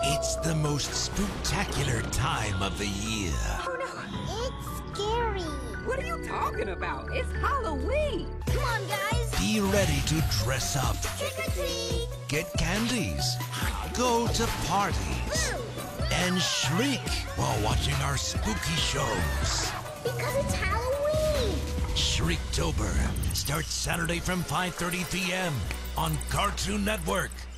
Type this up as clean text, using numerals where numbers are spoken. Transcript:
It's the most spooktacular time of the year. Oh no, it's scary. What are you talking about? It's Halloween. Come on, guys. Be ready to dress up, Trick or treat. get candies, go to parties, and shriek while watching our spooky shows. Because it's Halloween. Shriektober starts Saturday from 5:30 p.m. on Cartoon Network.